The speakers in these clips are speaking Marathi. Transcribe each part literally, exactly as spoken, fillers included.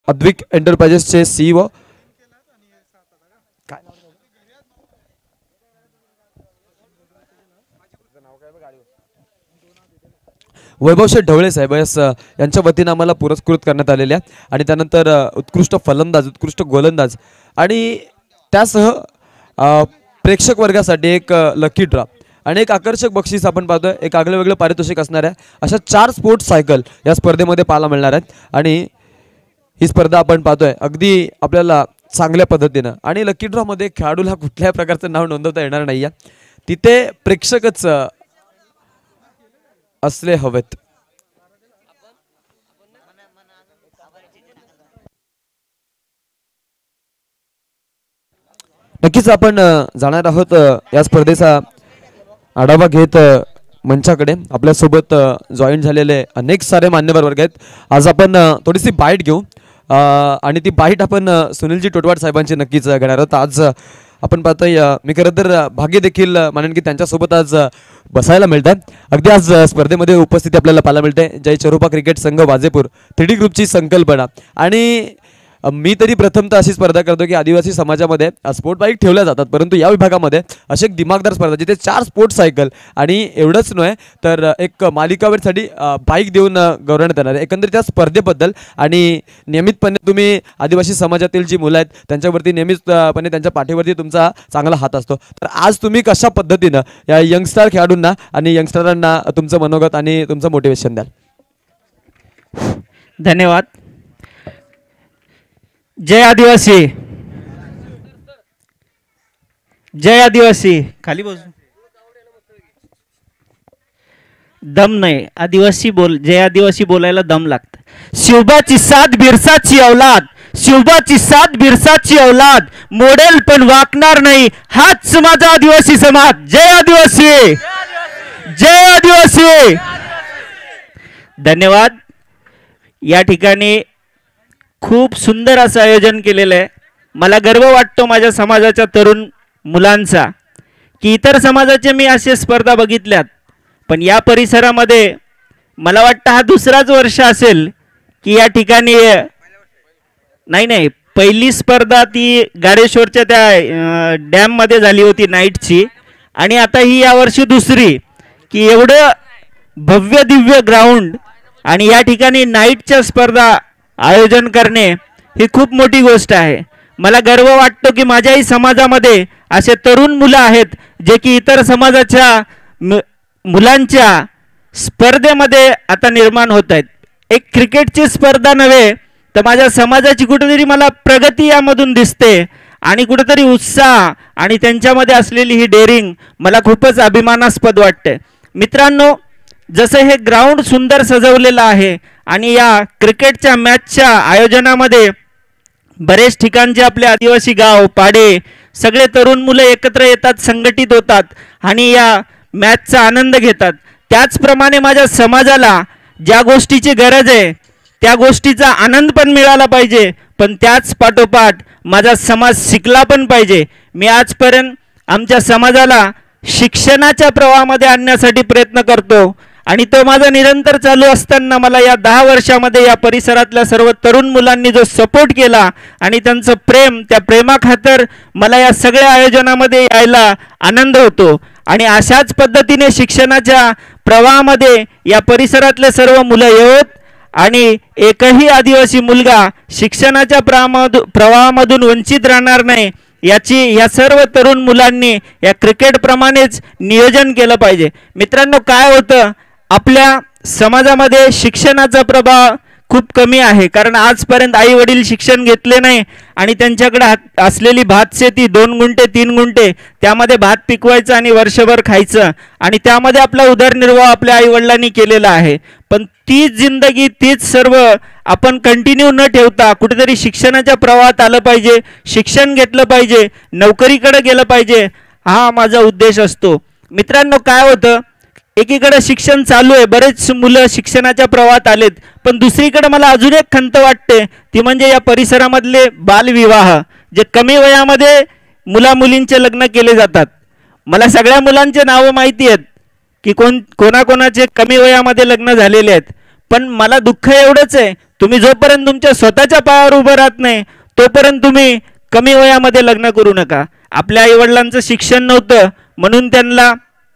अद्विक एंटरप्राइजेसचे सीईओ वैभव शेठ ढवळे साहेब यांच्या वतीने आम्हाला पुरस्कृत करण्यात आलेल्या आणि त्यानंतर उत्कृष्ट फलंदाज उत्कृष्ट गोलंदाज आणि त्यासह प्रेक्षक वर्गासाठी एक लकी ड्रॉ आणि एक आकर्षक बक्षीस आपण पाहतोय एक आगळं वेगळं पारितोषिक असणार आहे अशा चार स्पोर्ट्स सायकल या स्पर्धेमध्ये पाहायला मिळणार आहेत आणि ही स्पर्धा आपण पाहतोय अगदी आपल्याला चांगल्या पद्धतीनं आणि लकी ड्रॉ मध्ये खेळाडूला कुठल्याही प्रकारचं नाव नोंदवता येणार नाही आहे तिथे प्रेक्षकच असले हवेत। नक्कीच आपण जाणार आहोत या स्पर्धेचा आढावा घेत मंचाकडे आपल्यासोबत जॉईन झालेले अनेक सारे मान्यवर वर्ग आहेत। आज आपण थोडीशी बाईट घेऊ आणि ती बाईट आपण सुनीलजी टोटवाड साहेबांची नक्कीच घेणार आहोत। आज आपण पाहतोय मी खरं तर भाग्य देखील मानेन की त्यांच्यासोबत आज बसायला मिळतं। अगदी आज स्पर्धेमध्ये उपस्थिती आपल्याला पाहायला मिळते जय चरोपा क्रिकेट संघ वाजेपूर थ्री डी ग्रुपची संकल्पना आणि मी तरी प्रथमतः अशी स्पर्धा करतो की आदिवासी समाजामध्ये स्पोर्ट बाईक ठेवल्या जातात परंतु या विभागामध्ये अशी एक दिमागदार स्पर्धा जिथे चार स्पोर्ट्स सायकल आणि एवढंच नव्हे तर एक मालिकावेरसाठी बाईक देऊन गौरवण्यात येणार आहे। एकंदरीत त्या स्पर्धेबद्दल आणि नियमितपणे तुम्ही आदिवासी समाजातील जी मुलं आहेत त्यांच्यावरती नियमितपणे त्यांच्या पाठीवरती तुमचा चांगला हात असतो तर आज तुम्ही कशा पद्धतीनं या यंगस्टर खेळाडूंना आणि यंगस्टरांना तुमचं मनोगत आणि तुमचं मोटिवेशन द्याल? धन्यवाद। जय आदिवासी जय आदिवासी खाली बस दम नाही आदिवासी बोल जय आदिवासी बोलायला दम लागतं। शिवबाची साथ बिरसाची औलाद शिवबाची साथ बिरसाची औलाद मोडेल पण वाकणार नाही हाच माझा आदिवासी समाज। जय आदिवासी जय आदिवासी। धन्यवाद। या ठिकाणी खूप सुंदर असं आयोजन केलेलं आहे। मला गर्व वाटतो माझ्या समाजाच्या तरुण मुलांचा की इतर समाजाचे मी असे स्पर्धा बघितल्यात पण या परिसरामध्ये मला वाटतं हा दुसराच वर्ष असेल की या ठिकाणी नाही नाही पहिली स्पर्धा ती गाडेश्वरच्या त्या डॅम मध्ये झाली होती नाईटची आणि आता ही यावर्षी दुसरी की एवढं भव्य दिव्य ग्राउंड आणि या ठिकाणी नाईटच्या स्पर्धा आयोजन करणे ही खूप मोठी गोष्ट आहे। मला गर्व वाटतो की माझ्याही समाजामध्ये असे तरुण मुलं आहेत जे की इतर समाजाच्या मुलांच्या स्पर्धेमध्ये आता निर्माण होत आहेत। एक क्रिकेटची स्पर्धा नव्हे तर माझ्या समाजाची कुठेतरी मला प्रगती यामधून दिसते आणि कुठेतरी उत्साह आणि त्यांच्यामध्ये असलेली ही डेअरिंग मला खूपच अभिमानास्पद वाटते। मित्रांनो जसं हे ग्राउंड सुंदर सजवलेलं आहे आणि या क्रिकेटच्या मॅचच्या आयोजनामध्ये बरेच ठिकाणचे आपले आदिवासी गाव पाडे सगळे तरुण मुलं एकत्र येतात संघटित होतात आणि या मॅचचा आनंद घेतात। त्याचप्रमाणे माझ्या समाजाला ज्या गोष्टीची गरज आहे त्या गोष्टीचा आनंद पण मिळाला पाहिजे पण त्याच पाठोपाठ माझा समाज शिकला पण पाहिजे। मी आजपर्यंत आमच्या समाजाला शिक्षणाच्या प्रवाहामध्ये आणण्यासाठी प्रयत्न करतो आणि तो माझा निरंतर चालू असताना मला या दहा वर्षामध्ये या परिसरातल्या सर्व तरुण मुलांनी जो सपोर्ट केला आणि त्यांचं प्रेम त्या प्रेमाखातर मला या सगळ्या आयोजनामध्ये यायला आनंद होतो आणि अशाच पद्धतीने शिक्षणाच्या प्रवाहामध्ये या परिसरातले सर्व मुलं येवत आणि एकही आदिवासी मुलगा शिक्षणाच्या प्रवाहामधून वंचित राहणार नाही याची या सर्व तरुण मुलांनी या क्रिकेट प्रमाणेच नियोजन केलं पाहिजे। मित्रांनो काय होतं आपल्या समाजामध्ये शिक्षणाचा प्रभाव खूप कमी आहे कारण आजपर्यंत आई वडील शिक्षण घेतले नाही आणि त्यांच्याकडे असलेली भात शेती दोन गुंठे तीन गुंठे त्यामध्ये भात पिकवायचं आणि वर्षभर खायचं आणि त्यामध्ये आपला उदरनिर्वाह आपल्या आई वडिलांनी केलेला आहे पण तीच जिंदगी तीच सर्व आपण कंटिन्यू न ठेवता कुठेतरी शिक्षणाच्या प्रवाहात आलं पाहिजे शिक्षण घेतलं पाहिजे नोकरीकडे गेलं पाहिजे हा माझा उद्देश असतो। मित्रांनो काय होतं एकीकडे शिक्षण चालू आहे बरेच मुलं शिक्षणाच्या प्रवाहात आलेत पण दुसरीकडे मला अजून एक खंत वाटते ती म्हणजे या परिसरामधले बालविवाह जे कमी वयामध्ये मुला मुलींचे लग्न केले जातात। मला सगळ्या मुलांचे नावं माहिती आहेत की कोण कोणाकोणाचे कमी वयामध्ये लग्न झालेले आहेत पण मला दुःख एवढंच आहे तुम्ही जोपर्यंत तुमच्या स्वतःच्या पायावर उभं राहत नाही तोपर्यंत तुम्ही कमी वयामध्ये लग्न करू नका. आपल्या आईवडिलांचं शिक्षण नव्हतं म्हणून त्यांना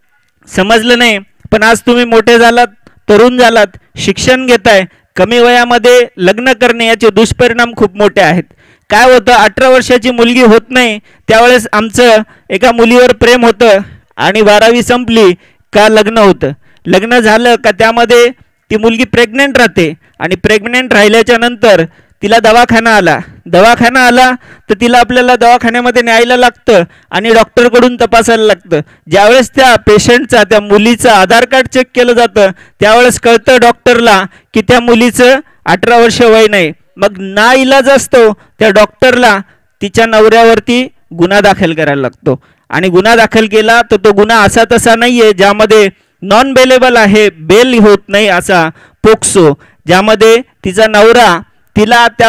समजलं नाही, पण आज तुम्ही मोठे झालात, तरुण झालात, शिक्षण घेताय, कमी वयामध्ये लग्न करणे याचे दुष्परिणाम खूप मोठे आहेत. काय होतं, अठरा वर्षाची मुलगी होत नाही त्यावेळेस आमचं एका मुलीवर प्रेम होतं आणि बारावी संपली का लग्न होतं. लग्न झालं का त्यामध्ये ती मुलगी प्रेग्नेंट राहते आणि प्रेग्नेंट राहिल्याच्या नंतर तिला दवाखाना आला दवाखाना आला तर तिला आपल्याला दवाखान्यामध्ये न्यायला लागतं आणि डॉक्टरकडून तपासायला लागतं. ज्यावेळेस त्या पेशंटचा, त्या मुलीचं आधार कार्ड चेक केलं जातं त्यावेळेस कळतं डॉक्टरला की त्या मुलीचं अठरा वर्ष वय नाही. मग ना इलाज असतो त्या डॉक्टरला तिच्या नवऱ्यावरती गुन्हा दाखल करायला लागतो आणि गुन्हा दाखल केला तर तो गुन्हा असा तसा नाही आहे ज्यामध्ये नॉन बेलेबल आहे, बेल होत नाही असा पोक्सो, ज्यामध्ये तिचा नवरा तिला त्या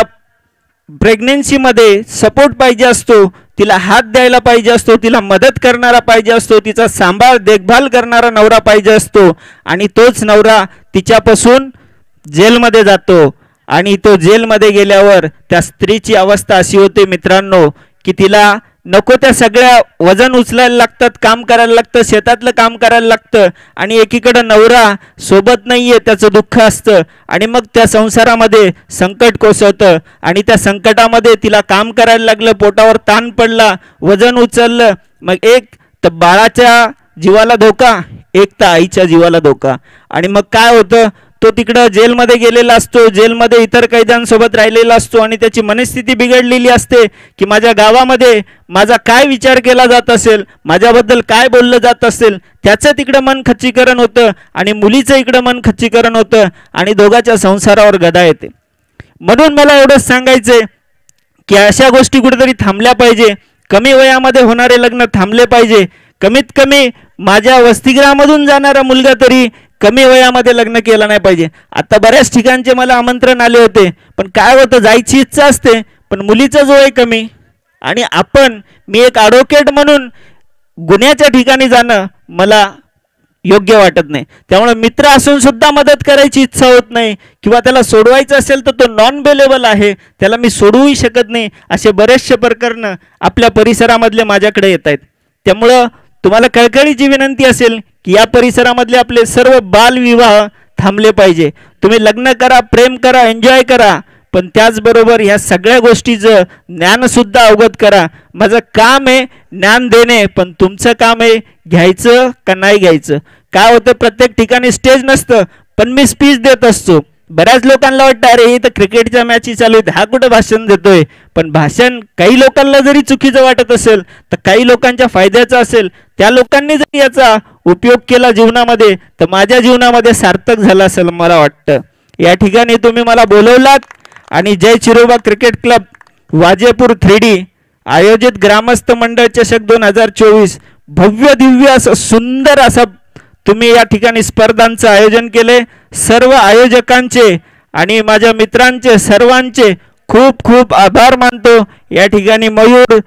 प्रेग्नेन्सीमध्ये सपोर्ट पाहिजे असतो, तिला हात द्यायला पाहिजे असतो, तिला मदत करणारा पाहिजे असतो, तिचा सांभाळ देखभाल करणारा नवरा पाहिजे असतो आणि तोच नवरा तिच्यापासून जेलमध्ये जातो आणि तो जेलमध्ये गेल्यावर त्या स्त्रीची अवस्था अशी होते मित्रांनो की तिला नको त्या सगळ्या वजन उचलायला लागतात, काम करायला लागतं, शेतातलं काम करायला लागतं आणि एकीकडं नवरा सोबत नाही आहे, त्याचं दुःख असतं आणि मग त्या संसारामध्ये संकट कोसळतं आणि त्या संकटामध्ये तिला काम करायला लागलं, पोटावर ताण पडला, वजन उचललं, मग एक तर बाळाच्या जीवाला धोका, एक तर आईच्या जीवाला धोका आणि मग काय होतं, तो तिकडं जेलमध्ये गेलेला असतो, जेलमध्ये इतर कैद्यांसोबत राहिलेला असतो आणि त्याची मनस्थिती बिघडलेली असते की माझ्या गावामध्ये माझा काय विचार केला जात असेल, माझ्याबद्दल काय बोललं जात असेल, त्याचं तिकडं मन खच्चीकरण होतं आणि मुलीचं इकडं मन खच्चीकरण होतं आणि दोघांच्या संसारावर गदा येते. म्हणून मला एवढंच सांगायचं आहे की अशा गोष्टी कुठेतरी थांबल्या पाहिजे. कमी वयामध्ये होणारे लग्न थांबले पाहिजे. कमीत कमी माझ्या वसतिगृहामधून जाणारा मुलगा तरी कमी वयामध्ये लग्न केलं नाही पाहिजे. आता बऱ्याच ठिकाणचे मला आमंत्रण आले होते, पण काय होतं, जायची इच्छा असते पण मुलीचा जो आहे कमी आणि आपण मी एक ॲडव्होकेट म्हणून गुन्ह्याच्या ठिकाणी जाणं मला योग्य वाटत नाही. त्यामुळे मित्र असून सुद्धा मदत करायची इच्छा होत नाही किंवा त्याला सोडवायचं असेल तर तो नॉन बेलेबल आहे, त्याला मी सोडवूही शकत नाही, असे बरेचसे प्रकरणं आपल्या परिसरामधले माझ्याकडे येत आहेत. त्यामुळं तुम्हाला कळकळीची विनंती असेल की या परिसरामधले आपले सर्व बालविवाह थांबले पाहिजे. तुम्ही लग्न करा, प्रेम करा, एन्जॉय करा, पण त्याचबरोबर ह्या सगळ्या गोष्टीचं ज्ञानसुद्धा अवगत करा. माझं काम आहे ज्ञान देणे, पण तुमचं काम आहे घ्यायचं का नाही घ्यायचं. काय होतं, प्रत्येक ठिकाणी स्टेज नसतं पण मी स्पीच देत असतो. बऱ्याच लोकांना वाटतं अरे हे तर क्रिकेटच्या मॅची चालू आहेत, हा कुठं भाषण देतोय. पण भाषण काही लोकांना जरी चुकीचं वाटत असेल तर काही लोकांच्या फायद्याचं असेल, त्या लोकांनी जर याचा उपयोग केला जीवनामध्ये तर माझ्या जीवनामध्ये सार्थक झालं असेल मला वाटतं. या ठिकाणी तुम्ही मला बोलवलात आणि Jai Chiroba cricket club Wajepur three D आयोजित ग्रामस्थ मंडळ चषक दोन हजार चोवीस भव्य दिव्य असं सुंदर असं तुम्ही या ठिकाणी स्पर्धांचं आयोजन केले. सर्व आयोजकांचे आणि माझ्या मित्रांचे सर्वांचे खूप खूप आभार मानतो. या ठिकाणी मयूर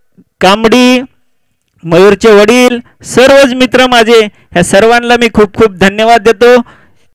कांबडी, मयूरचे वडील, सर्वच मित्र माझे, ह्या सर्वांना मी खूप खूप धन्यवाद देतो.